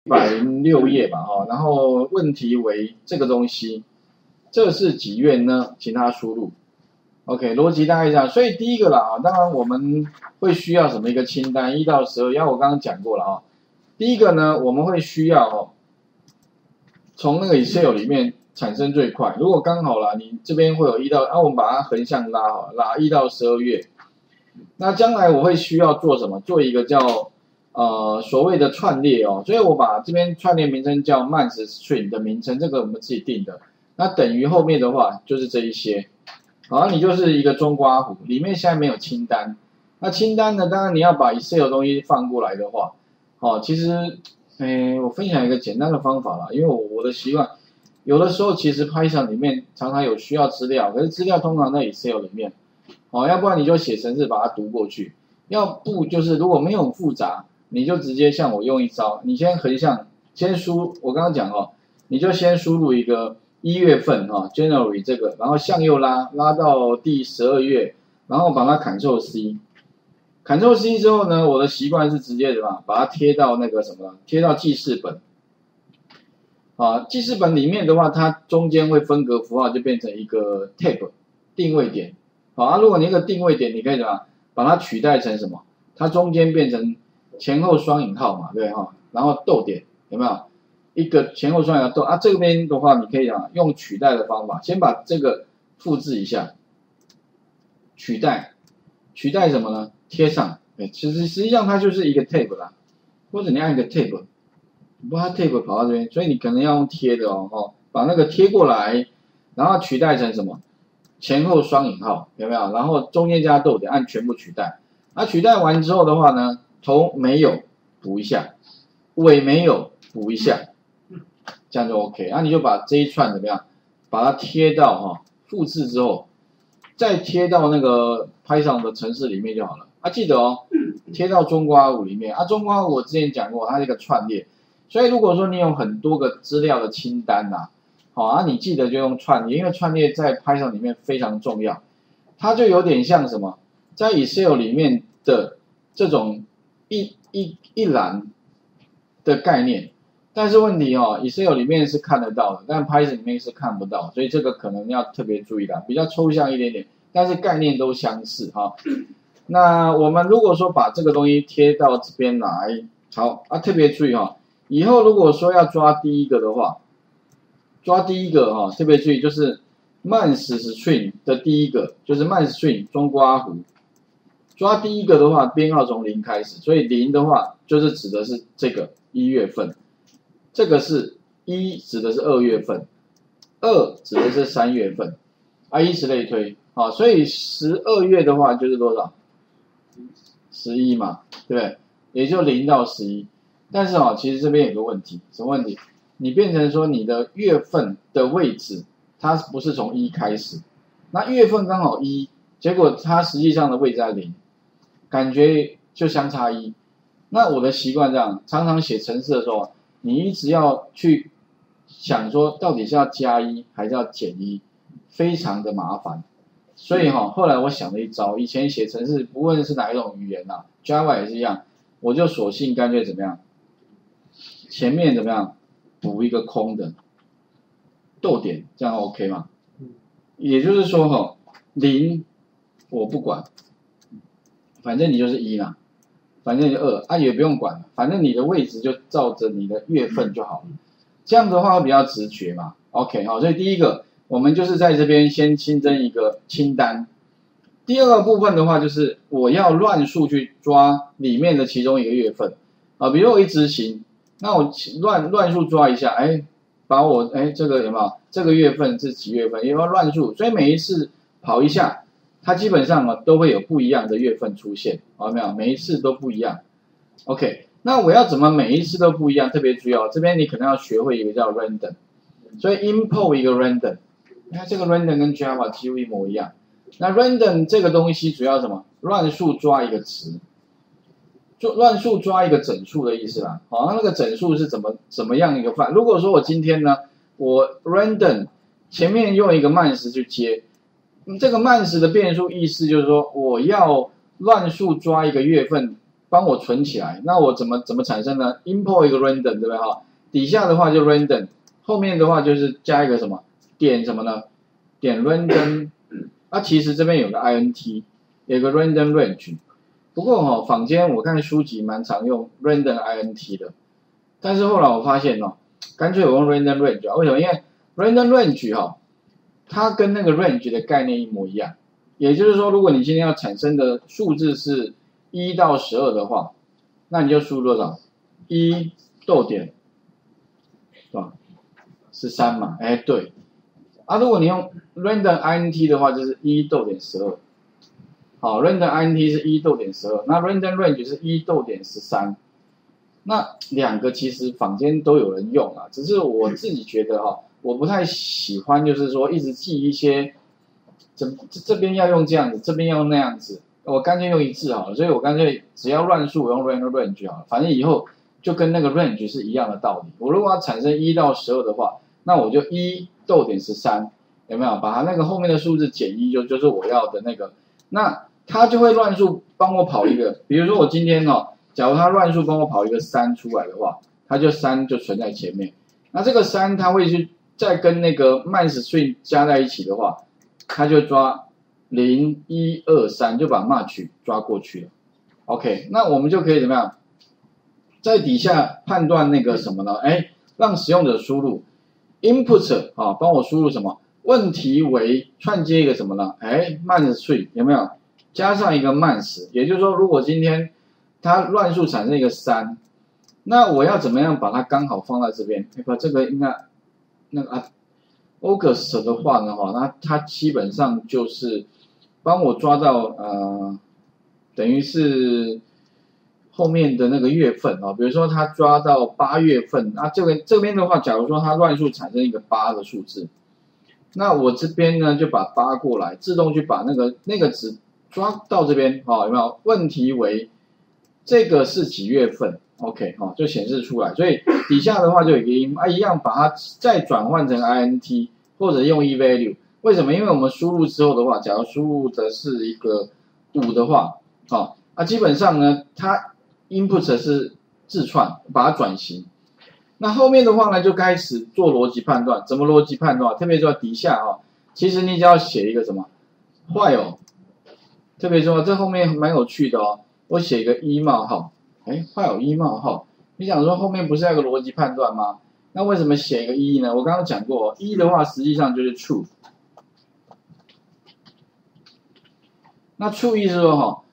106页吧，然后问题为这个东西，这是几月呢？请他输入。OK， 逻辑大概这样。所以第一个啦，当然我们会需要什么一个清单，1到12，我刚刚讲过了第一个呢，我们会需要从那个 Excel 里面产生最快。如果刚好啦，你这边会有1到，我们把它横向拉好，拉1到12月。那将来我会需要做什么？做一个叫所谓的串列所以我把这边串列名称叫 month string 的名称，这个我们自己定的。那等于后面的话就是这一些，好，你就是一个中括弧，里面现在没有清单。那清单呢，当然你要把 Excel 的东西放过来的话，其实，我分享一个简单的方法啦，因为我的习惯，有的时候其实 Python 里面常常有需要资料，可是资料通常在 Excel 里面，要不然你就写程式把它读过去，要不就是如果没有复杂。你就直接像我用一招，你先横向，先我刚刚讲你就先输入一个1月份January 这个，然后向右拉到第12月，然后把它 Ctrl C，Ctrl C 之后呢，我的习惯是直接什么，把它贴到那个什么，贴到记事本，记事本里面的话，它中间会分隔符号就变成一个 tab 定位点，如果你一个定位点，你可以怎么把它取代成什么，它中间变成前后双引号嘛，对然后逗点有没有？一个前后双引号逗这边的话，你可以用取代的方法，先把这个复制一下，取代什么呢？贴上，其实实际上它就是一个 tab 啦，或者你按一个 tab， 不过它 tab 跑到这边，所以你可能要用贴的把那个贴过来，然后取代成什么？前后双引号有没有？然后中间加逗点，按全部取代。取代完之后的话呢？头没有补一下，尾没有补一下，这样就 OK。你就把这一串怎么样，把它贴到复制之后，再贴到那个 Python 的程式里面就好了。记得贴到中括弧里面。中括弧我之前讲过，它是一个串列，所以如果说你有很多个资料的清单你记得就用串列，因为串列在 Python 里面非常重要，它就有点像什么，在 Excel 里面的这种。一栏的概念，但是问题Excel 里面是看得到的，但 Python 里面是看不到，所以这个可能要特别注意的，比较抽象一点点，但是概念都相似那我们如果说把这个东西贴到这边来，好特别注意以后如果说要抓第一个的话，特别注意就是 month string 的第一个就是 month string 中括弧。抓第一个的话，编号从0开始，所以0的话就是指的是这个1月份，这个是1指的是2月份，2指的是3月份，以此类推，所以12月的话就是多少？11嘛，对不对？也就0到11。但是其实这边有个问题，什么问题？你变成说你的月份的位置，它不是从1开始，那月份刚好1，结果它实际上的位置在0。感觉就相差1，那我的习惯这样，常常写程式的时候，你一直要去想说到底是要加1还是要减1，非常的麻烦。所以后来我想了一招，以前写程式不论是哪一种语言Java 也是一样，我就索性干脆怎么样，前面怎么样补一个空的逗点，这样 OK 吗？也就是说0我不管。反正你就是1啦，反正你就2也不用管，反正你的位置就照着你的月份就好了。这样的话会比较直觉嘛。OK 所以第一个我们就是在这边先新增一个清单。第二个部分的话就是我要乱数去抓里面的其中一个月份比如我一执行，那我乱数抓一下，把我这个有没有这个月份是几月份，有没有乱数？所以每一次跑一下。它基本上都会有不一样的月份出现，有没有？每一次都不一样。OK， 那我要怎么每一次都不一样？特别注意这边你可能要学会一个叫 random， 所以 import 一个 random， 你看这个 random 跟 Java 几乎一模一样。那 random 这个东西主要什么？乱数抓一个词，乱数抓一个整数的意思啦。那个整数是怎么样一个范？如果说我今天呢，我 random 前面用一个month去接。这个month的变数意思就是说，我要乱数抓一个月份， 帮我存起来。那我怎么产生呢 ？import 一个 random 对不对哈？底下的话就 random， 后面的话就是加一个什么点什么呢？点 random， 其实这边有个 int， 有个 random range。不过哈，坊间我看书籍蛮常用 random int 的，但是后来我发现哦，干脆我用 random range 啊。为什么？因为 random range 哈，它跟那个 range 的概念一模一样。也就是说，如果你今天要产生的数字是1到12的话，那你就输入多少？1逗点，是吧？13嘛，哎对。如果你用 random int 的话，就是1逗点12。好 ，random int 是1逗点12，那 random range 是1逗点13。那两个其实坊间都有人用啊，只是我自己觉得哈，我不太喜欢，就是说一直记一些。这边要用这样子，这边要用那样子，我干脆用一致好了，所以我干脆只要乱数，我用 random range 好了，反正以后就跟那个 range 是一样的道理。我如果要产生1到12的话，那我就1逗点13，有没有？把它那个后面的数字减1就是我要的那个，那它就会乱数帮我跑一个，比如说我今天假如它乱数帮我跑一个3出来的话，它就3就存在前面，那这个3它会去再跟那个 max_string 加在一起的话。他就抓0、1、2、3，就把 match 抓过去了。OK， 那我们就可以怎么样？在底下判断那个什么呢？让使用者输入 input 帮我输入什么？问题为串接一个什么呢？max_string 有没有？加上一个 max， 也就是说，如果今天它乱数产生一个3，那我要怎么样把它刚好放在这边？这个应该那个August 的话呢，那它基本上就是帮我抓到等于是后面的那个月份比如说它抓到8月份，这边的话，假如说它乱数产生一个8的数字，那我这边呢就把8过来，自动去把那个值抓到这边有没有？问题为这个是几月份 ？OK 就显示出来，所以底下的话就有一个音一样把它再转换成 int 或者用 evalue， 为什么？因为我们输入之后的话，假如输入的是一个5的话，基本上呢它 input 是字串，把它转型。那后面的话呢就开始做逻辑判断，怎么逻辑判断？特别说底下其实你只要写一个什么 while， 特别说这后面蛮有趣的我写一个冒号，while冒号，你想说后面不是要个逻辑判断吗？那为什么写一个呢？我刚刚讲过的话实际上就是 true。那 true 意思说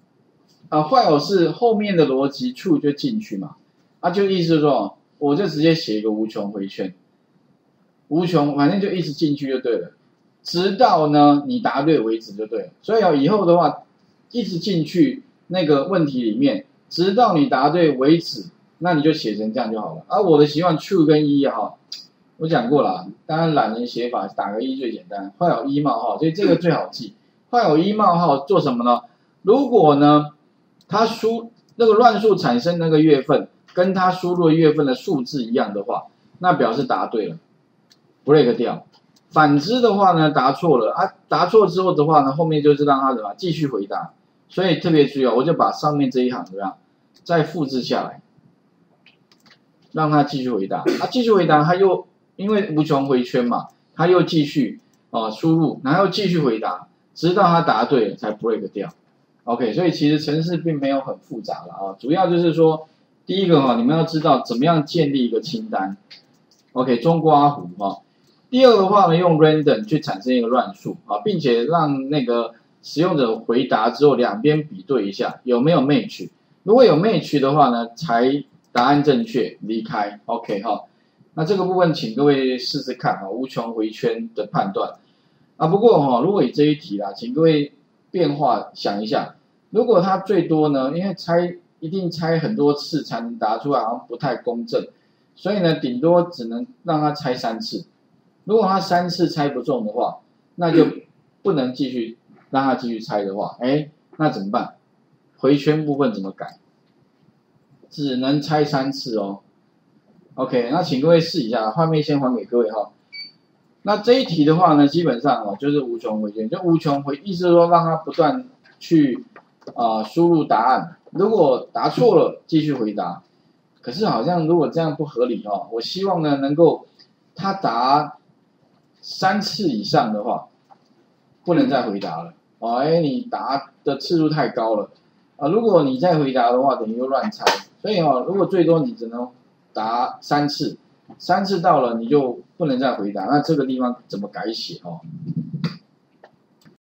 while 是后面的逻辑 true 就进去嘛，就意思说我就直接写一个无穷回圈，无穷反正就一直进去就对了，直到呢你答对为止就对了。所以以后的话一直进去那个问题里面，直到你答对为止，那你就写成这样就好了。我的习惯 true 跟我讲过了，当然懒人写法打个最简单，会有冒号，所以这个最好记。会有冒号做什么呢？如果呢它那个乱数产生那个月份跟它输入的月份的数字一样的话，那表示答对了 ，break 掉。反之的话呢，答错了答错之后的话呢，后面就是让它怎么继续回答。所以特别注意我就把上面这一行怎么样再复制下来，让它继续回答。继续回答，它又因为无穷回圈嘛，它又继续输入，然后又继续回答，直到它答对了才 break 掉。OK， 所以其实程式并没有很复杂了主要就是说，第一个你们要知道怎么样建立一个清单。OK， 中括弧第二个的话呢，用 random 去产生一个乱数并且让那个使用者回答之后两边比对一下有没有 match， 如果有 match 的话呢，才答案正确离开。OK 那这个部分请各位试试看无穷回圈的判断不过如果以这一题请各位变化想一下，如果它最多呢，因为一定猜很多次才能答出来，好像不太公正，所以呢顶多只能让它猜3次。如果他3次猜不中的话，那就不能继续让他继续猜的话，那怎么办？回圈部分怎么改？只能猜3次OK， 那请各位试一下，画面先还给各位那这一题的话呢，基本上就是无穷回圈，就无穷回，意思是说让它不断去输入答案如果答错了，继续回答。可是好像如果这样不合理哦，我希望呢能够他答3次以上的话，不能再回答了。哦，哎，你答的次数太高了啊！如果你再回答的话，等于又乱猜。所以哦，如果最多你只能答3次，3次到了你就不能再回答。那这个地方怎么改写哦？